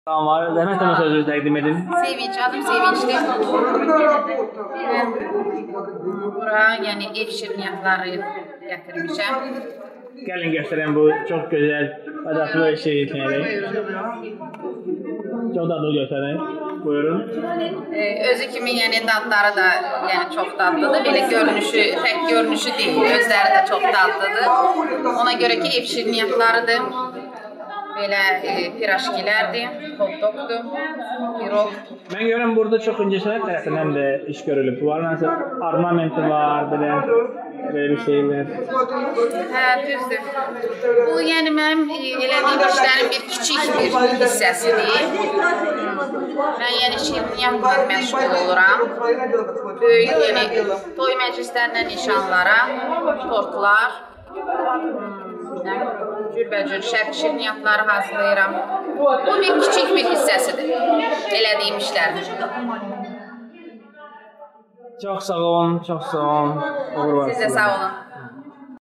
Tamam, Zəhmət Hanım sözünüzü təqdim edin. Sevinç, adım Sevinçli. Bura, yəni ev şirniyyatları gətirmişəm. Gəlin göstərəm bu çox gözəl adaqlı şirniyyatları. Çox dadlı göstərin. Buyurun. Özü kimi yəni dadları da yəni çox dadlıdır. Belə görünüşü, tək görünüşü deyil, özləri də çox dadlıdır. Ona görə ki, ev şirniyyatlarıdır. Belə piraşkilərdir, hot-dogdur, pirog. Mən görürəm burada çox incəsənət tərəfindən də iş görülüb. Var nəsə ornamenti var, belə bir şeylər. Hə, düzdür. Bu yəni mənim elədiyim işlərin bir kiçik bir hissəsidir. Mən yəni şirniyyatla məşğul oluram. Böyük yəni toy məclislərinə, nişanlara, tortlar, cürbəcür şərq şirniyyatları hazırlayıram. Bu bir kiçik bir hissəsidir elədiyim işlərin. Çox sağ olun, çox sağ olun. Siz də sağ olun.